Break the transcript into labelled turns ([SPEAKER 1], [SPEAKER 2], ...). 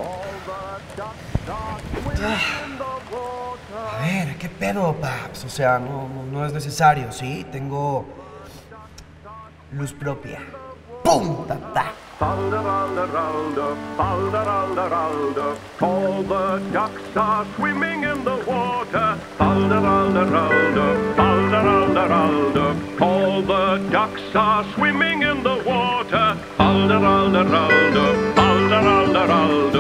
[SPEAKER 1] A ver, ¿qué pedo, paps? O sea, no es necesario, ¿sí? Tengo luz propia. ¡Pum! ¡Ta, ta!
[SPEAKER 2] Falderalderalder, falderalderalder, all the ducks are swimming in the water. Falderalderalder, falderalderalder, all the ducks are swimming in the water. Falderalderalder, falderalderalder.